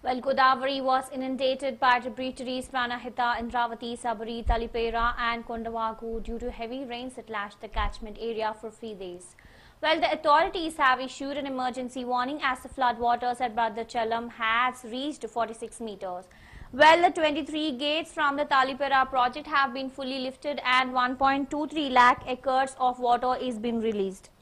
Well, Godavari was inundated by tributaries Pranahita, Indravati, Sabari, Talipera and Kondavagu due to heavy rains that lashed the catchment area for 3 days. Well, the authorities have issued an emergency warning as the floodwaters at Bhadrachalam has reached 46 meters. Well, the 23 gates from the Talipera project have been fully lifted and 1.23 lakh acres of water is being released.